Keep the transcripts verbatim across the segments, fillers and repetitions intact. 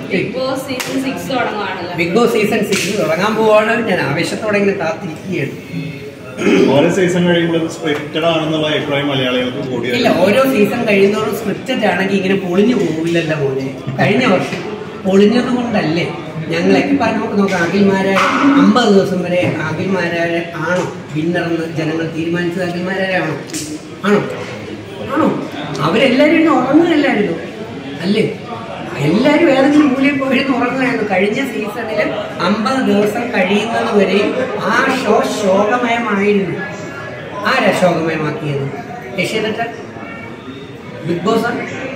Big Boss season six തുടങ്ങുവാണല്ലോ. Big Boss season six തുടങ്ങാൻ പോവാണ്. ഞാൻ ആവേശത്തോടെ ഇങ്ങനെ കാത്തിരിക്കുകയാണ്. ഓരോ സീസൺ കഴിയുമ്പോൾ സ്ക്രിപ്റ്റഡ് ആണെന്നുള്ള അഭിപ്രായം മലയാളികൾക്ക് കൂടി ഇല്ല, ഓരോ സീസൺ കഴിയുന്നതോറും സ്ക്രിപ്റ്റഡ് ആണെങ്കിൽ ഇങ്ങനെ പൊളിഞ്ഞു പോവില്ലല്ലോ മോനെ. കഴിഞ്ഞ വർഷം പൊളിഞ്ഞത് കൊണ്ടല്ലേ ഞങ്ങളൊക്കെ പറഞ്ഞ നമുക്ക് നോക്കാം. അഖിൽമാരായ അമ്പത് ദിവസം വരെ അഖിൽമാരായ ആണോ വിന്നറെന്ന് ജനങ്ങൾ തീരുമാനിച്ചത്? അഖിൽമാരായാണോ? ആണോ ആണോ അവരെല്ലാവരും ഇന്ന് ഉറങ്ങുകയല്ലായിരുന്നു അല്ലേ? എല്ലാവരും ഏതെങ്കിലും മൂലയിൽ പോയിരുന്നു ഉറങ്ങുകയായിരുന്നു. കഴിഞ്ഞ സീസണിൽ അമ്പത് ദിവസം കഴിയുന്നത് വരെയും ആ ഷോ ശോകമയമായിരുന്നു. ആരാ ശോകമയമാക്കിയത്? Asianet, Big Boss.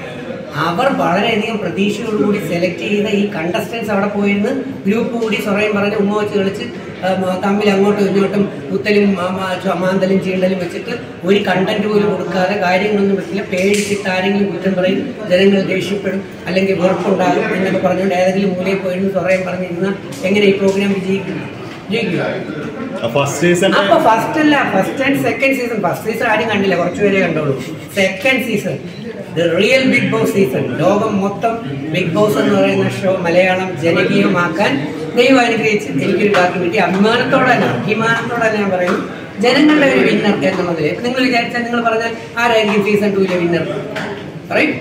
അവർ വളരെയധികം പ്രതീക്ഷയോടുകൂടി സെലക്ട് ചെയ്ത ഈ കണ്ടസ്റ്റൻസ് അവിടെ പോയിരുന്ന് ഗ്രൂപ്പ് കൂടി സ്വറയും പറഞ്ഞ് ഉമ്മ വെച്ച് കളിച്ച് തമ്മിൽ അങ്ങോട്ടും ഇങ്ങോട്ടും കുത്തലും മാന്തലും ചീണ്ടലും വെച്ചിട്ട് ഒരു കണ്ടന്റ് പോലും കൊടുക്കാതെ കാര്യങ്ങളൊന്നും വെച്ചില്ല. പേടിച്ചിട്ട് ആരെങ്കിലും കുറ്റം പറയും, ജനങ്ങൾ ദേഷ്യപ്പെടും, അല്ലെങ്കിൽ വെറുപ്പുണ്ടാകും എന്നൊക്കെ പറഞ്ഞുകൊണ്ട് ഏതെങ്കിലും മൂലയിൽ പോയിരുന്നു സ്വറയും പറഞ്ഞിരുന്ന എങ്ങനെ ഈ പ്രോഗ്രാം വിജയിക്കും? വിജയിക്കുക. അപ്പൊ ഫസ്റ്റ് അല്ല, first and second season. First season ആരും കണ്ടില്ല, കുറച്ചുപേരെ കണ്ടോളൂ. Second season the real Big Boss season. ലോകം മൊത്തം ബിഗ് ബോസ് എന്ന് പറയുന്ന ഷോ മലയാളം ജനകീയമാക്കാൻ ദൈവം അനുഗ്രഹിച്ച് എനിക്കൊരു ഭാഗ്യം കിട്ടി. അഭിമാനത്തോടെ തന്നെ അഭിമാനത്തോടെ തന്നെ ഞാൻ പറയുന്നു, ജനങ്ങളുടെ ഒരു വിന്നർ എന്നുള്ളതിൽ. ഇപ്പൊ നിങ്ങൾ വിചാരിച്ചാൽ നിങ്ങൾ പറഞ്ഞാൽ ആരായിരിക്കും സീസൺ ടൂവിലെ വിന്നർ? പറയും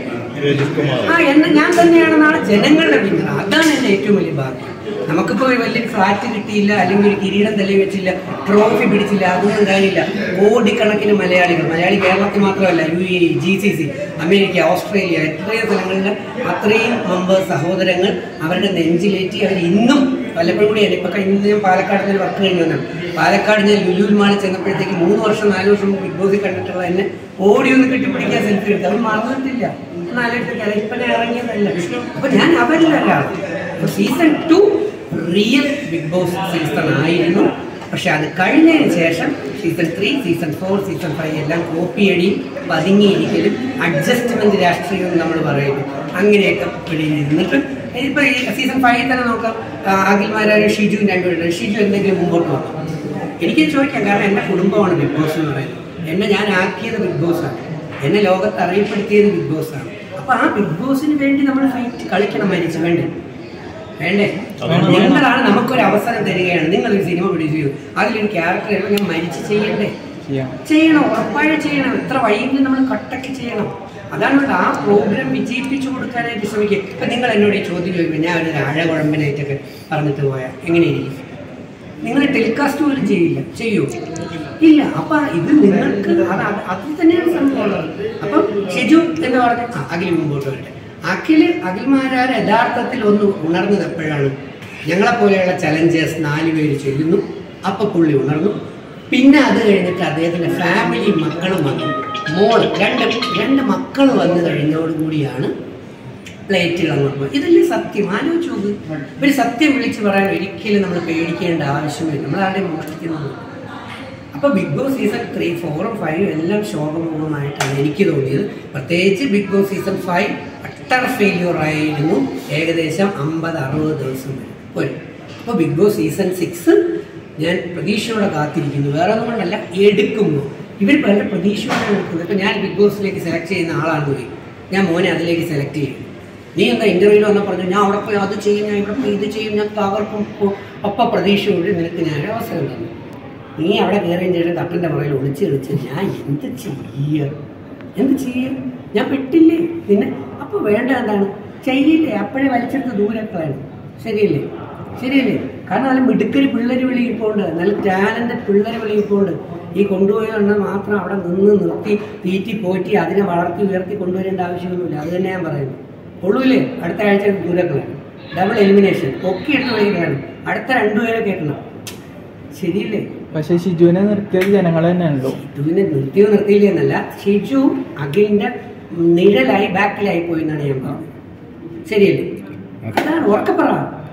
ആ എന്ന് ഞാൻ തന്നെയാണെന്നാണ് ജനങ്ങളുടെ വിന്നർ. അതാണ് എൻ്റെ ഏറ്റവും വലിയ ഭാഗ്യം. നമുക്കിപ്പോൾ ഒരു വലിയൊരു ഫ്ലാറ്റ് കിട്ടിയില്ല, അല്ലെങ്കിൽ ഒരു കിരീടം തലി വെച്ചില്ല, ട്രോഫി പിടിച്ചില്ല, അതൊന്നും കാര്യമില്ല. കോടിക്കണക്കിന് മലയാളികൾ, മലയാളി കേരളത്തിൽ മാത്രമല്ല, U A E, G C C, America, Australia, എത്രയോ സ്ഥലങ്ങളിൽ അത്രയും മെമ്പേഴ്സ് സഹോദരങ്ങൾ അവരുടെ നെഞ്ചിലേറ്റി അവർ ഇന്നും വല്ലപ്പോഴും കൂടിയാണ്. ഇപ്പൊ കഴിഞ്ഞ ഞാൻ പാലക്കാട് നിന്ന് വർക്ക് കഴിഞ്ഞു വന്നാണ്. പാലക്കാട് ഞാൻ ലുലു മാളിൽ ചെന്നപ്പോഴത്തേക്ക് മൂന്ന് വർഷം നാല് വർഷം ബിഗ് ബോസിൽ കണ്ടിട്ടുള്ള എന്നെ ഓടി ഒന്ന് കെട്ടിപ്പിടിക്കാൻ സെൽഫി എടുത്ത് അവർ മറന്നിട്ടില്ല. നാലോട്ട് ഇപ്പൊ ഞാൻ ഇറങ്ങിയതല്ല. അപ്പൊ ഞാൻ അവരിലൊരാളാണ്. അപ്പൊ season two real Big Boss season ആയിരുന്നു. പക്ഷെ അത് കഴിഞ്ഞതിന് ശേഷം season three, season four, season five എല്ലാം കോപ്പിയടിയും പതുങ്ങിയിരിക്കലും അഡ്ജസ്റ്റ്മെന്റ് രാഷ്ട്രീയവും നമ്മൾ പറയുന്നു. അങ്ങനെയൊക്കെ ഇരുന്നിട്ട് ഇപ്പൊ ഈ സീസൺ ഫൈവ് തന്നെ നോക്കാം. അഖിൽമാരായ ഷിജു രണ്ടുപേരും. ഷിജു എന്തെങ്കിലും മുമ്പോട്ട് വന്നു എനിക്ക് ചോദിക്കാം. കാരണം എൻ്റെ കുടുംബമാണ് ബിഗ് ബോസ് എന്ന് പറയുന്നത്. എന്നെ ഞാൻ ആക്കിയത് ബിഗ് ബോസാണ്, എന്നെ ലോകത്ത് അറിയപ്പെടുത്തിയത് ബിഗ് ബോസാണ്. അപ്പൊ ആ ബിഗ് ബോസിന് വേണ്ടി നമ്മൾ ഫൈറ്റ് കളിക്കണം. മരിച്ചു വേണ്ടേ? വേണ്ടേ? നിങ്ങളാണ് നമുക്കൊരു അവസരം തരികയാണ്. നിങ്ങളൊരു സിനിമ പ്രൊഡ്യൂസ് ചെയ്തു, അതിലൊരു ക്യാരക്ടർ ആയിരുന്നു, ഞാൻ മരിച്ച് ചെയ്യണ്ടേ? ചെയ്യണം, ഉറപ്പായും ചെയ്യണം. എത്ര വൈകിയും നമ്മൾ കട്ടക്ക് ചെയ്യണം. അതാണ് ആ പ്രോഗ്രാം വിജയിപ്പിച്ചു കൊടുക്കാനായിട്ട് ശ്രമിക്കുക. ഇപ്പൊ നിങ്ങൾ എന്നോട് ഈ ചോദ്യം ചോദിക്കുമ്പോൾ ഞാൻ ഒരു ആഴകുഴമ്പനായിട്ടൊക്കെ പറഞ്ഞിട്ട് പോയാൽ എങ്ങനെയിരിക്കും? നിങ്ങൾ ടെലികാസ്റ്റ് പോലും ചെയ്യില്ല, ചെയ്യൂ? ഇല്ല. അപ്പൊ ഇത് നിങ്ങൾക്ക് അത് അതിൽ തന്നെയാണ് സംഭവമുള്ളത്. അപ്പം ഷിജു എന്ന് പറഞ്ഞ അഖിൽ മുമ്പോട്ട് വരട്ടെ. അഖില് അഖിൽമാരാർ യഥാർത്ഥത്തിൽ ഒന്ന് ഉണർന്നത് എപ്പോഴാണ്? ഞങ്ങളെപ്പോലെയുള്ള ചലഞ്ചേഴ്സ് നാല് പേര് ചെല്ലുന്നു, അപ്പൊ പുള്ളി ഉണർന്നു. പിന്നെ അത് കഴിഞ്ഞിട്ട് അദ്ദേഹത്തിൻ്റെ ഫാമിലി മക്കളും വന്നു, മോൾ രണ്ട് രണ്ട് മക്കൾ വന്നു കഴിഞ്ഞോടുകൂടിയാണ് പ്ലേറ്റുകൾ അങ്ങോട്ട് പോയി. ഇതല്ലേ സത്യം? ആലോചിച്ച് നോക്ക്. ഒരു സത്യം വിളിച്ച് പറയാൻ ഒരിക്കലും നമ്മൾ പേടിക്കേണ്ട ആവശ്യമില്ല. നമ്മളാരുടെയും മോഷ്ടിക്കുന്നത്. അപ്പോൾ ബിഗ് ബോസ് സീസൺ ത്രീ ഫോറും ഫൈവും എല്ലാം ശോകമുഖമായിട്ടാണ് എനിക്ക് തോന്നിയത്. പ്രത്യേകിച്ച് Big Boss season five utter failure ആയിരുന്നു. ഏകദേശം അമ്പത് അറുപത് ദിവസം വരെ പോയി. അപ്പോൾ ബിഗ് ബോസ് സീസൺ സിക്സ് ഞാൻ പ്രതീക്ഷയോടെ കാത്തിരിക്കുന്നു. വേറെ ഒന്നും കൊണ്ടല്ല, എടുക്കുമ്പോൾ ഇവർ പല പ്രതീക്ഷയോടെ എടുക്കുന്നത്. ഇപ്പം ഞാൻ ബിഗ് ബോസിലേക്ക് സെലക്ട് ചെയ്യുന്ന ആളാണെന്ന് പോയി, ഞാൻ മോനെ അതിലേക്ക് സെലക്ട് ചെയ്യും. നീ എന്താ ഇൻ്റർവ്യൂവിൽ വന്നാൽ പറഞ്ഞു ഞാൻ അവിടെ പോയി അത് ചെയ്യും, ഞാൻ ഇവിടെ പോയി ഇത് ചെയ്യും, ഞാൻ തകർക്കും. ഒപ്പം പ്രതീക്ഷയോട് നിനക്ക് ഞാൻ അവസരം തന്നു. നീ അവിടെ കയറിയും ചെയ്ത് തട്ടൻ്റെ പുറകിൽ ഒളിച്ച് കളിച്ച് ഞാൻ എന്ത് ചെയ്യുക എന്ത് ചെയ്യുക? ഞാൻ പെട്ടില്ലേ പിന്നെ? അപ്പോൾ വേണ്ട എന്താണ് ചെയ്യില്ലേ? അപ്പോഴേ വലിച്ചെടുത്ത് ദൂരത്താണ്. ശരിയല്ലേ? ശരിയല്ലേ? കാരണം നല്ല മിടുക്കരി പിള്ളേർ വിളിയിപ്പോണ്ട്, നല്ല ടാലൻ്റ് പിള്ളേർ വിളിയിപ്പോണ്ട്. ഈ കൊണ്ടുപോയതുകൊണ്ട് മാത്രം അവിടെ നിന്ന് നിർത്തി തീറ്റി പോറ്റി അതിനെ വളർത്തി ഉയർത്തി കൊണ്ടുവരേണ്ട ആവശ്യമൊന്നുമില്ല. അത് തന്നെ ഞാൻ പറയുന്നു. കൊള്ളൂല്ലേ? അടുത്ത ആഴ്ച ദൂരങ്ങളാണ്, ഡബിൾ എലിമിനേഷൻ ഒക്കെ എടുത്ത് വഴിയാണ്. അടുത്ത രണ്ടുപേരെ കേൾക്കണം. ശരിയല്ലേ? പക്ഷെ ഷിജുവിനെ നിർത്തിയത് ജനങ്ങൾ തന്നെയാണല്ലോ. ഷിജുവിനെ നിർത്തിയോ നിർത്തിയില്ലേ എന്നല്ല, ഷിജു അഖിലിന്റെ നിഴലായി ബാക്കിലായി പോയി എന്നാണ് ഞാൻ പറഞ്ഞത്. ശരിയല്ലേ? അതാണ് ഉറക്കപ്പറ.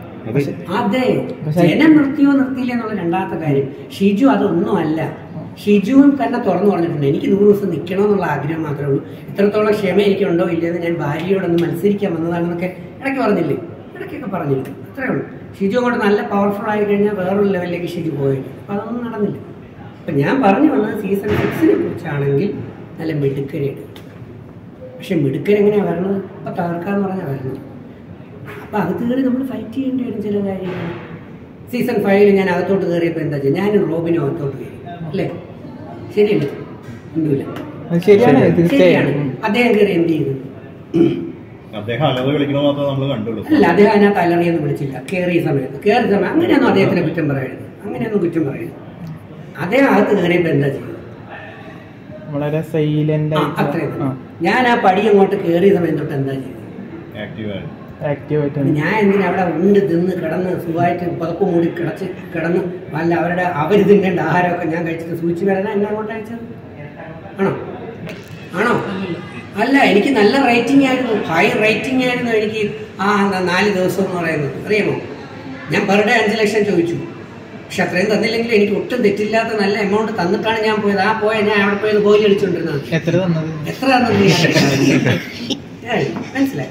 അതെ, ജനം നിർത്തിയോ നിർത്തിയില്ല എന്നുള്ള രണ്ടാമത്തെ കാര്യം. ഷിജു അതൊന്നും അല്ല. ഷിജുവും തന്നെ തുറന്നു പറഞ്ഞിട്ടുണ്ട്, എനിക്ക് നൂറ് ദിവസം നിൽക്കണമെന്നുള്ള ആഗ്രഹം മാത്രമേ ഉള്ളൂ. ഇത്രത്തോളം ക്ഷമ എനിക്കുണ്ടോ ഇല്ലെന്ന് ഞാൻ ഭാര്യയോടൊന്ന് മത്സരിക്കാൻ വന്നതാണെന്നൊക്കെ ഇടയ്ക്ക് പറഞ്ഞില്ലേ? ഇടയ്ക്കൊക്കെ പറഞ്ഞിരുന്നു. അത്രേ ഉള്ളൂ. ഷിജു അങ്ങോട്ട് നല്ല പവർഫുൾ ആയി കഴിഞ്ഞാൽ വേറൊരു ലെവലിലേക്ക് ഷിജു പോയത്. അപ്പം അതൊന്നും നടന്നില്ല. അപ്പം ഞാൻ പറഞ്ഞു വന്നത് സീസൺ സിക്സിനെ കുറിച്ചാണെങ്കിൽ നല്ല മിടുക്കരയാണ്. പക്ഷെ മിടുക്കരെങ്ങനെയാണ് വരണത്? ഇപ്പം തകർക്കാന്ന് പറഞ്ഞാൽ വരുന്നത്. അപ്പോൾ അകത്ത് കയറി നമ്മൾ ഫൈറ്റ് ചെയ്യേണ്ടി വരും ചില കാര്യങ്ങൾ. സീസൺ ഫൈവിൽ ഞാൻ അകത്തോട്ട് കയറിയപ്പോൾ എന്താ ചെയ്യുക, ഞാനും റോബിനും അകത്തോട്ട് കയറി അല്ലേ, ശരിയല്ലേ? ഒന്നുമില്ല, ശരിയാണ് ശരിയാണ്. അദ്ദേഹം കയറി എന്ത് ചെയ്തു? അദ്ദേഹം അലറി വിളിക്കണ മാത്രമേ നമ്മൾ കണ്ടുള്ളൂ. അല്ല, അദ്ദേഹം അതിനകത്ത് അലറിയൊന്നും വിളിച്ചില്ല. കയറിയ സമയത്ത് കയറിയ സമയം അങ്ങനെയൊന്നും അദ്ദേഹത്തിനെ കുറ്റം പറയരുത്, അങ്ങനെയൊന്നും കുറ്റം പറയരുത്. അദ്ദേഹം അകത്ത് കയറിയപ്പോൾ എന്താ ചെയ്യുന്നത്? വളരെ സൈലന്റ് അത്രയും. ഞാൻ ആ പടി അങ്ങോട്ട് കയറിയ സമയം തൊട്ട് എന്താ ചെയ്തത്? ആക്റ്റീവായിട്ട് ഞാൻ എന്തിനാ അവിടെ ഉണ്ട് തിന്ന് കിടന്ന് സുഖമായിട്ട് പുറപ്പ് മൂടി കിടച്ച് കിടന്ന് വല്ല അവരുടെ അവർ തിന്നേണ്ട ആഹാരമൊക്കെ ഞാൻ കഴിച്ചിട്ട് സൂചിച്ച് വരാനാ എന്നെ അങ്ങോട്ട് അയച്ചത്? ആണോ ആണോ അല്ല, എനിക്ക് നല്ല റേറ്റിംഗ് ആയിരുന്നു, ഹൈ റേറ്റിംഗ് ആയിരുന്നു എനിക്ക് ആ നാല് ദിവസം എന്ന് പറയുന്നത്. അറിയാമോ, ഞാൻ പെർ ഡേ അഞ്ച് ലക്ഷം ചോദിച്ചു, പക്ഷെ അത്രയും തന്നില്ലെങ്കിൽ എനിക്ക് ഒട്ടും തെറ്റില്ലാത്ത നല്ല എമൗണ്ട് തന്നിട്ടാണ് ഞാൻ പോയത്. ആ പോയ ഞാൻ അവിടെ പോയത് ഗോലി കളിച്ചുകൊണ്ടിരുന്നത്. എത്ര തന്നത് എത്ര തന്നത് മനസ്സിലായി?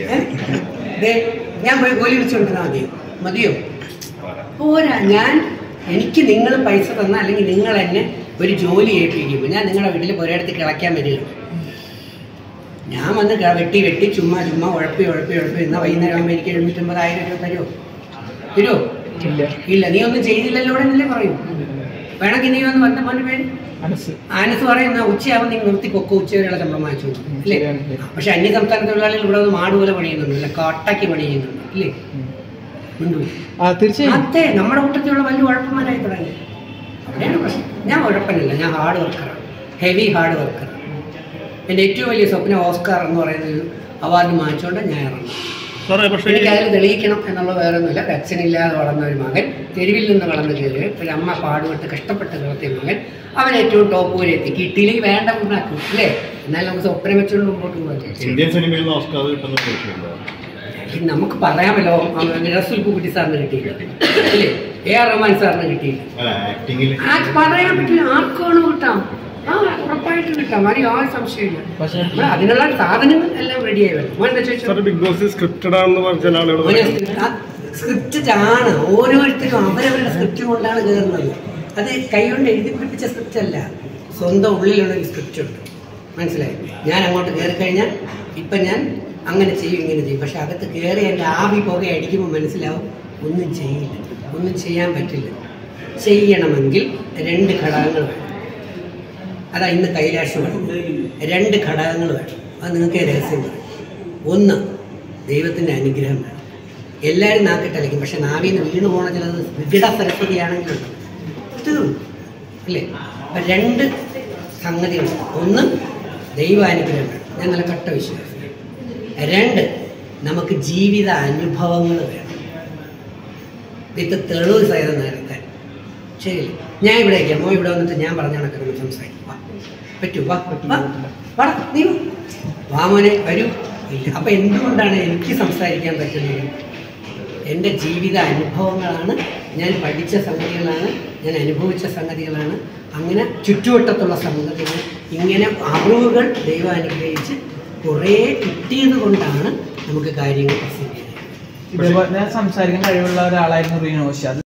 ഞാൻ പോയി ഗോലി കളിച്ചുകൊണ്ടിരുന്നാൽ മതിയോ? മതിയോ? പോരാ. ഞാൻ എനിക്ക് നിങ്ങൾ പൈസ തന്ന അല്ലെങ്കിൽ നിങ്ങൾ എന്നെ ഒരു ജോലി ഏൽപ്പിക്കുമ്പോൾ ഞാൻ നിങ്ങളുടെ വീട്ടിൽ ഒരിടത്ത് കിളയ്ക്കാൻ വരികയാണ്. ഞാൻ വന്ന് വെട്ടി വെട്ടി ചുമ്മാ ചുമ്മാ ഉഴപ്പി ഉഴപ്പി ഉഴപ്പി എന്നാൽ വൈകുന്നേരം ആകുമ്പോൾ എനിക്ക് എഴുന്നൂറ്റമ്പതായിരം രൂപ തരുമോ? തരുമോ? ഇല്ല. നീ ഒന്നും ചെയ്തില്ലല്ലോ എന്നല്ലേ പറയൂ. വേണമെങ്കിൽ നീ വന്ന് വന്ന മോൻ്റെ പേര് ആനസ് പറയുന്ന ഉച്ചയാവും നീ നിർത്തി കൊക്കോ ഉച്ചവരെയുള്ള ശമ്പളം വാങ്ങിച്ചു അല്ലേ? പക്ഷെ അന്യ സംസ്ഥാന തൊഴിലാളികൾ ഇവിടെ വന്ന് മാട് പോലെ പണിയുന്നുണ്ട്, അല്ല കാട്ടാക്കി പണി ചെയ്യുന്നുണ്ട് ഇല്ലേ? അതെ, നമ്മുടെ കൂട്ടത്തിലുള്ള വലിയ ഉഴപ്പന്മാരായി തുടങ്ങി. അവിടെയാണ് പ്രശ്നം. ഞാൻ ഉഴപ്പനല്ല, ഞാൻ ഹാർഡ് വർക്കറാണ്, ഹെവി ഹാർഡ് വർക്കറാണ്. എൻ്റെ ഏറ്റവും വലിയ സ്വപ്നം ഓസ്കാർ എന്ന് പറയുന്ന ഒരു അവാർഡ് വാങ്ങിച്ചുകൊണ്ട് ഞാൻ ഇറങ്ങും. എനിക്ക് അതിൽ തെളിയിക്കണം എന്നുള്ള വേറെ ഒന്നുമില്ല. അച്ഛനില്ലാതെ വളർന്ന ഒരു മകൻ, തെരുവിൽ നിന്ന് വളർന്ന് കയറി ഒരു അമ്മ പാടുപെട്ട് കഷ്ടപ്പെട്ട് കിടത്തിയ മകൻ, അവൻ ഏറ്റവും ടോപ്പ് വരെ എത്തി. കിട്ടിയില്ലെങ്കിൽ വേണ്ട ഉണ്ടാക്കും അല്ലേ? എന്നാൽ നമുക്ക് സ്വപ്നം വെച്ചുകൊണ്ട് മുമ്പോട്ട് പോകാൻ. ഇന്ത്യൻ സിനിമയിൽ ഓസ്കാർ കിട്ടുന്ന നമുക്ക് പറയാമല്ലോ, റസൂൽ പൂക്കുട്ടി സാറിന് കിട്ടിയില്ല അല്ലേ, എ ആർ റഹ്മാൻ സാറിന് കിട്ടിയില്ല. പറയാൻ പറ്റില്ല, ആർക്കാണോ കിട്ടാം, ആ ഉറപ്പായിട്ട് കിട്ടാം, അതിന് ആ സംശയമില്ല. അതിനുള്ള സാധനങ്ങൾ എല്ലാം റെഡിയായി വരും. ബിഗ് ബോസ് സ്ക്രിപ്റ്റഡ് ആണെന്ന് പറഞ്ഞ ആളുകൾ സ്ക്രിപ്റ്റഡ് ആണ്. ഓരോരുത്തരും അവരവരുടെ സ്ക്രിപ്റ്റ് കൊണ്ടാണ് കയറുന്നത്. അത് കൈകൊണ്ട് എഴുതി പിടിപ്പിച്ച സ്ക്രിപ്റ്റ് അല്ല, സ്വന്തം ഉള്ളിലുള്ള ഒരു സ്ക്രിപ്റ്റ് ഉണ്ട്. മനസ്സിലായി? ഞാൻ അങ്ങോട്ട് കയറി കഴിഞ്ഞാൽ ഇപ്പം ഞാൻ അങ്ങനെ ചെയ്യും ഇങ്ങനെ ചെയ്യും, പക്ഷെ അകത്ത് കയറി എൻ്റെ ആവി പുക അടിക്കുമ്പോൾ മനസ്സിലാവും ഒന്നും ചെയ്യില്ല, ഒന്നും ചെയ്യാൻ പറ്റില്ല. ചെയ്യണമെങ്കിൽ രണ്ട് ഘടകങ്ങൾ വേണം. അതാ ഇന്ന് കൈലാഷ് വേണം. രണ്ട് ഘടകങ്ങൾ വേണം. അത് നിങ്ങൾക്ക് രഹസ്യം പറയും. ഒന്ന്, ദൈവത്തിൻ്റെ അനുഗ്രഹം വേണം. എല്ലാവരും നാക്കിട്ടലിക്കും, പക്ഷെ നാവിൽ നിന്ന് വീണ് പോകണ ചിലത് വികട സരസ്വതിയാണെങ്കിലുണ്ട്, തീർന്നു അല്ലേ? അപ്പം രണ്ട് സംഗതികളുണ്ട്. ഒന്ന്, ദൈവാനുഗ്രഹം വേണം, ഞാൻ നല്ല കട്ട വിശ്വാസം. രണ്ട്, നമുക്ക് ജീവിത അനുഭവങ്ങൾ വേണം, ഇത് തെളിവ് സഹിതം നേരത്തെ. ശരിയല്ലേ? ഞാൻ ഇവിടെ ആയിരിക്കാം, മോ ഇവിടെ വന്നിട്ട് ഞാൻ പറഞ്ഞ കണക്കൊന്ന് സംസാരിക്കും. വാ, പറ്റൂ, വാ വാ നീ വാ മോനെ, വരൂ. ഇല്ല. അപ്പം എന്തുകൊണ്ടാണ് എനിക്ക് സംസാരിക്കാൻ പറ്റുന്നത്? എൻ്റെ ജീവിത അനുഭവങ്ങളാണ്, ഞാൻ പഠിച്ച സംഗതികളാണ്, ഞാൻ അനുഭവിച്ച സംഗതികളാണ്. അങ്ങനെ ചുറ്റുവട്ടത്തുള്ള സംഗതികൾ, ഇങ്ങനെ അറിവുകൾ ദൈവം അനുഗ്രഹിച്ച് കുറേ കിട്ടിയത് കൊണ്ടാണ് നമുക്ക് കാര്യങ്ങൾ പ്രസിദ്ധീകരിക്കുന്നത്. ഇതേപോലെ സംസാരിക്കാൻ കഴിവുള്ള ഒരാളായിരുന്നു റിനോഷ്.